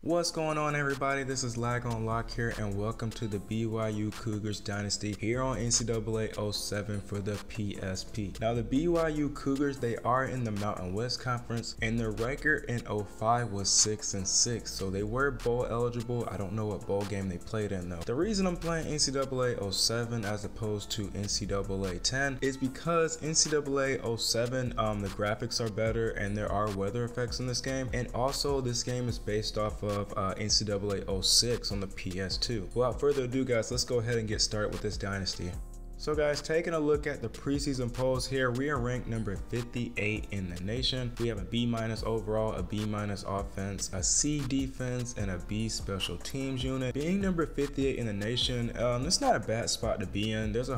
What's going on, everybody? This is Lag on Lock here, and welcome to the BYU Cougars Dynasty here on NCAA 07 for the PSP. Now, the BYU Cougars, they are in the Mountain West Conference, and their record in 05 was 6-6, so they were bowl eligible. I don't know what bowl game they played in though. The reason I'm playing NCAA 07 as opposed to NCAA 10 is because NCAA 07, the graphics are better and there are weather effects in this game, and also this game is based off of NCAA 06 on the PS2. Without further ado, guys, let's go ahead and get started with this dynasty. So guys, taking a look at the preseason polls here, we are ranked number 58 in the nation. We have a B- overall, a B- offense, a C defense, and a B special teams unit. Being number 58 in the nation, it's not a bad spot to be in. There's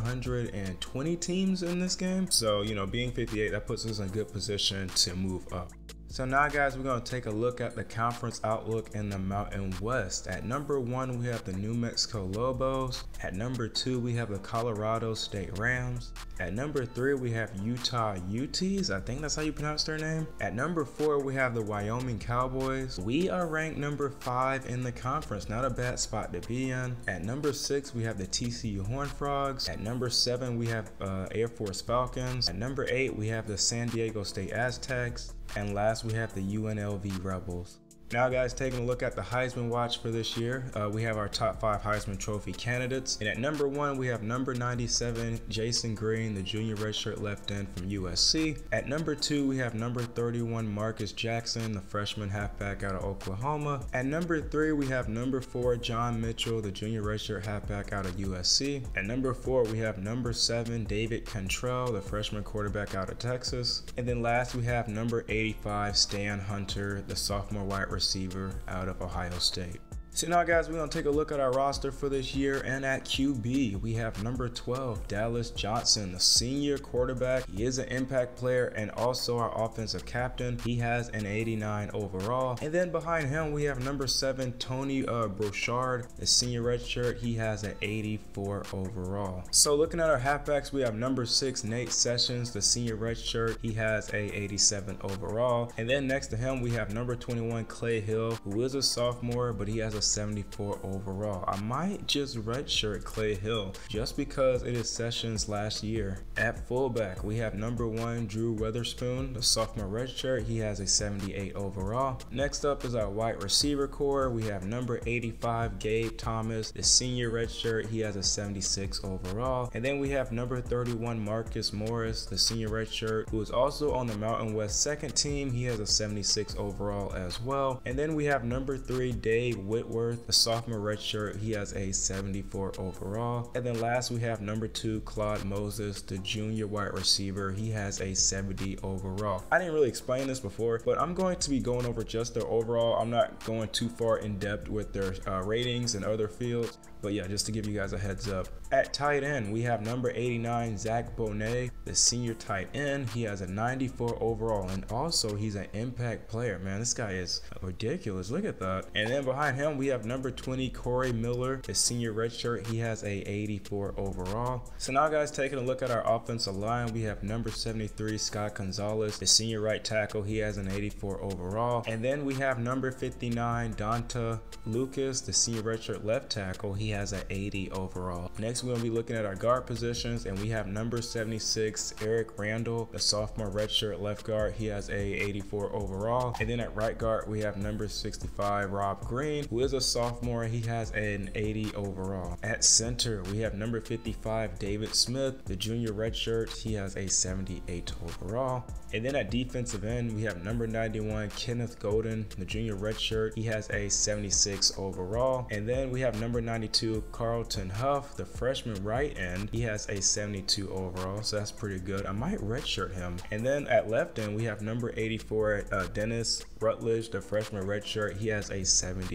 120 teams in this game. So, you know, being 58, that puts us in a good position to move up. So now, guys, we're going to take a look at the conference outlook in the Mountain West. At number 1, we have the New Mexico Lobos. At number 2, we have the Colorado State Rams. At number 3, we have Utah Utes. I think that's how you pronounce their name. At number 4, we have the Wyoming Cowboys. We are ranked number 5 in the conference. Not a bad spot to be in. At number 6, we have the TCU Horned Frogs. At number 7, we have Air Force Falcons. At number 8, we have the San Diego State Aztecs. And last, we have the UNLV Rebels. Now, guys, taking a look at the Heisman Watch for this year, we have our top 5 Heisman Trophy candidates. And at number 1, we have number 97, Jason Green, the junior redshirt left end from USC. At number 2, we have number 31, Marcus Jackson, the freshman halfback out of Oklahoma. At number 3, we have number 4, John Mitchell, the junior redshirt halfback out of USC. At number 4, we have number 7, David Cantrell, the freshman quarterback out of Texas. And then last, we have number 85, Stan Hunter, the sophomore wide receiver out of Ohio State. So now, guys, we're going to take a look at our roster for this year, and at QB, we have number 12, Dallas Johnson, the senior quarterback. He is an impact player and also our offensive captain. He has an 89 overall. And then behind him, we have number 7, Tony Brochard, the senior redshirt. He has an 84 overall. So looking at our halfbacks, we have number 6, Nate Sessions, the senior redshirt. He has a 87 overall. And then next to him, we have number 21, Clay Hill, who is a sophomore, but he has a 74 overall. I might just redshirt Clay Hill just because it is Sessions last year. At fullback, we have number 1, Drew Weatherspoon, the sophomore redshirt. He has a 78 overall. Next up is our wide receiver core. We have number 85, Gabe Thomas, the senior redshirt. He has a 76 overall. And then we have number 31, Marcus Morris, the senior redshirt, who is also on the Mountain West second team. He has a 76 overall as well. And then we have number 3, Dave Whitworth, the sophomore redshirt. He has a 74 overall. And then last, we have number 2, Claude Moses, the junior wide receiver. He has a 70 overall. I didn't really explain this before, but I'm going to be going over just their overall. I'm not going too far in depth with their ratings and other fields. But yeah, just to give you guys a heads up. At tight end, we have number 89, Zach Bonet, the senior tight end. He has a 94 overall, and also he's an impact player. Man, this guy is ridiculous. Look at that. And then behind him, we have number 20, Corey Miller, the senior redshirt. He has a 84 overall. So now, guys, taking a look at our offensive line, we have number 73, Scott Gonzalez, the senior right tackle. He has an 84 overall. And then we have number 59, Donta Lucas, the senior redshirt left tackle. He has an 80 overall. Next, we're going to be looking at our guard positions, and we have number 76, Eric Randall, the sophomore redshirt left guard. He has a 84 overall. And then at right guard, we have number 65, Rob Green, who is a sophomore. He has an 80 overall. At center, we have number 55, David Smith, the junior redshirt. He has a 78 overall. And then at defensive end, we have number 91, Kenneth Golden, the junior redshirt. He has a 76 overall. And then we have number 92, Carlton Huff, the freshman right end. He has a 72 overall, so that's pretty good. I might redshirt him. And then at left end, we have number 84, Dennis Rutledge, the freshman redshirt. He has a 70 overall.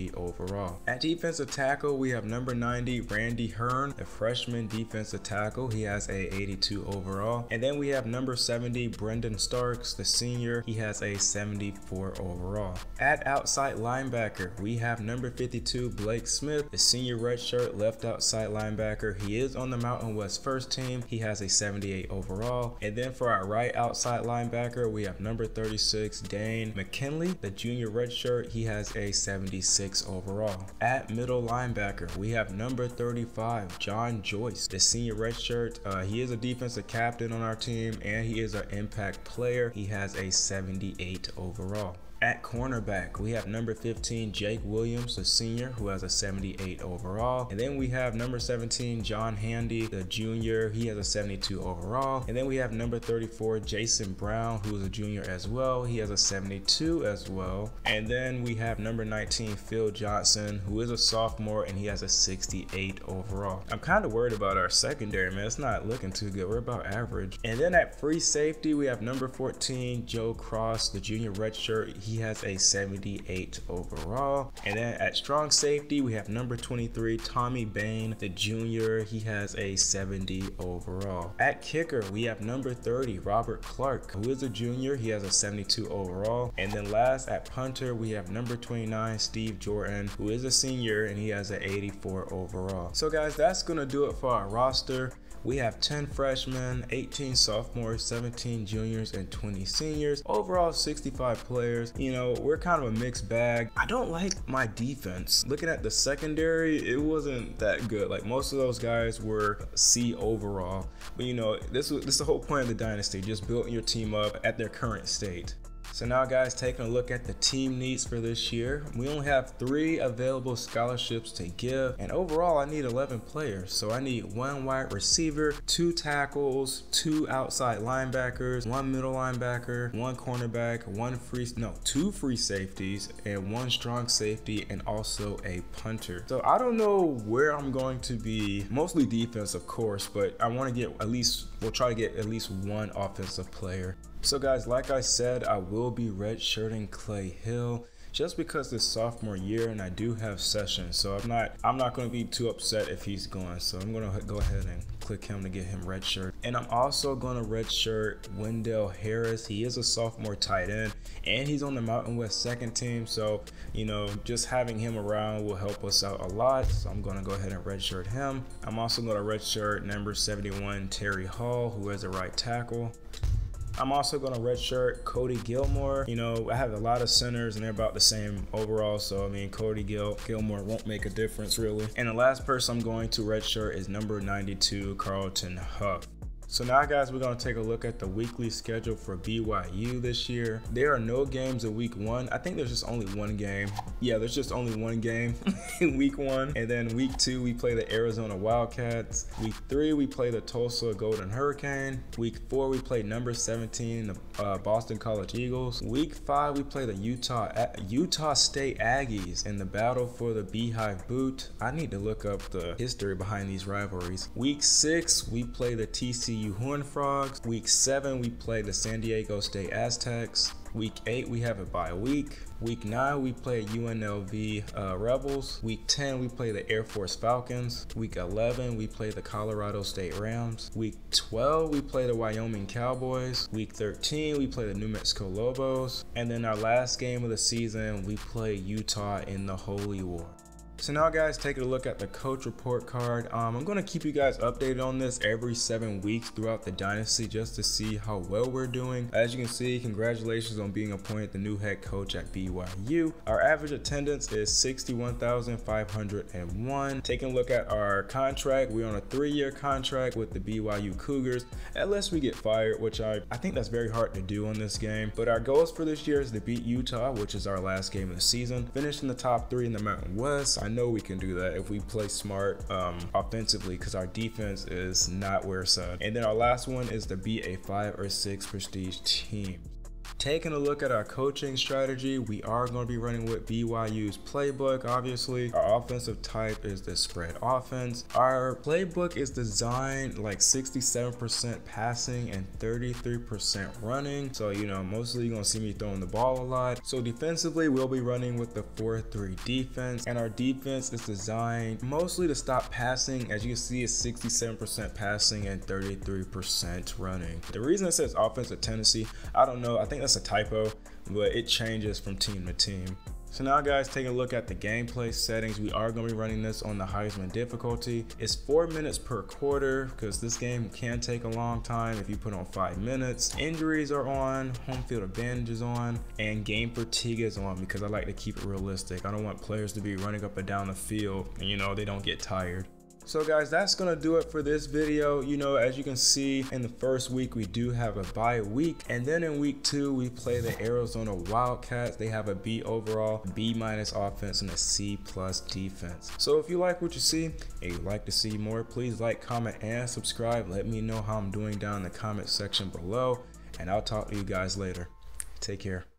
overall. At defensive tackle, we have number 90, Randy Hearn, the freshman defensive tackle. He has a 82 overall. And then we have number 70, Brendan Starks, the senior. He has a 74 overall. At outside linebacker, we have number 52, Blake Smith, the senior redshirt left outside linebacker. He is on the Mountain West first team. He has a 78 overall. And then for our right outside linebacker, we have number 36, Dane McKinley, the junior redshirt. He has a 76 overall. At middle linebacker, we have number 35, John Joyce, the senior redshirt. He is a defensive captain on our team, and he is an impact player. He has a 78 overall. At cornerback, we have number 15, Jake Williams, the senior, who has a 78 overall. And then we have number 17, John Handy, the junior. He has a 72 overall. And then we have number 34, Jason Brown, who is a junior as well. He has a 72 as well. And then we have number 19, Phil Johnson, who is a sophomore, and he has a 68 overall. I'm kind of worried about our secondary, man. It's not looking too good. We're about average. And then at free safety, we have number 14, Joe Cross, the junior redshirt. He has a 78 overall. And then at strong safety, we have number 23, Tommy Bain, the junior. He has a 70 overall. At kicker, we have number 30, Robert Clark, who is a junior. He has a 72 overall. And then last at punter, we have number 29, Steve Jordan, who is a senior, and he has an 84 overall. So guys, that's gonna do it for our roster. We have 10 freshmen, 18 sophomores, 17 juniors, and 20 seniors. Overall, 65 players. You know, we're kind of a mixed bag. I don't like my defense. Looking at the secondary, it wasn't that good. Like, most of those guys were C overall. But you know, this is the whole point of the dynasty, just building your team up at their current state. So now guys, taking a look at the team needs for this year, we only have 3 available scholarships to give, and overall I need 11 players. So I need 1 wide receiver, 2 tackles, 2 outside linebackers, 1 middle linebacker, 1 cornerback, 2 free safeties, and 1 strong safety, and also a punter. So I don't know where I'm going to be, mostly defense of course, but I want to get we'll try to get at least 1 offensive player. So guys, like I said, I will be redshirting Clay Hill just because it's sophomore year, and I do have sessions, so I'm not going to be too upset if he's gone. So I'm going to go ahead and click him to get him redshirt. And I'm also going to redshirt Wendell Harris. He is a sophomore tight end, and he's on the Mountain West second team, so you know, just having him around will help us out a lot. So I'm going to go ahead and redshirt him. I'm also going to redshirt number 71 Terry Hall, who is a right tackle. I'm also going to redshirt Cody Gilmore. You know, I have a lot of centers and they're about the same overall, so I mean, Cody Gilmore won't make a difference really. And the last person I'm going to redshirt is number 92 Carlton Huff. So now guys, we're going to take a look at the weekly schedule for BYU this year. There are no games in week 1. I think there's just only 1 game. Yeah, there's just only 1 game in week 1. And then week 2, we play the Arizona Wildcats. Week 3, we play the Tulsa Golden Hurricane. Week 4, we play number 17, the Boston College Eagles. Week 5, we play the Utah State Aggies in the battle for the Beehive Boot. I need to look up the history behind these rivalries. Week 6, we play the TCU Horned Frogs. Week 7, we play the San Diego State Aztecs. Week 8, we have a bye week. Week 9, we play UNLV Rebels. Week 10, we play the Air Force Falcons. Week 11, we play the Colorado State Rams. Week 12, we play the Wyoming Cowboys. Week 13, we play the New Mexico Lobos. And then our last game of the season, we play Utah in the Holy War. So now guys, taking a look at the coach report card. I'm going to keep you guys updated on this every 7 weeks throughout the dynasty just to see how well we're doing. As you can see, congratulations on being appointed the new head coach at BYU. Our average attendance is 61,501. Taking a look at our contract, we're on a 3-year contract with the BYU Cougars, unless we get fired, which I think that's very hard to do on this game. But our goals for this year is to beat Utah, which is our last game of the season, finish in the top 3 in the Mountain West. I know we can do that if we play smart offensively, because our defense is not where it's at. And then our last one is to be a 5 or 6 prestige team. Taking a look at our coaching strategy, we are going to be running with BYU's playbook. Obviously, our offensive type is the spread offense. Our playbook is designed like 67% passing and 33% running. So, you know, mostly you're going to see me throwing the ball a lot. So defensively, we'll be running with the 4-3 defense, and our defense is designed mostly to stop passing. As you can see, it's 67% passing and 33% running. The reason it says offensive tendency, I don't know. I think that's a typo, but it changes from team to team. So now guys, take a look at the gameplay settings. We are going to be running this on the Heisman difficulty. It's 4 minutes per quarter because this game can take a long time if you put on 5 minutes. Injuries are on, home field advantage is on, and game fatigue is on because I like to keep it realistic. I don't want players to be running up and down the field and, you know, they don't get tired. So guys, that's gonna do it for this video. You know, as you can see, in the first week we do have a bye week, and then in week 2 we play the Arizona Wildcats. They have a B overall, B- offense, and a C+ defense. So if you like what you see and you'd like to see more, please like, comment, and subscribe. Let me know how I'm doing down in the comment section below, and I'll talk to you guys later. Take care.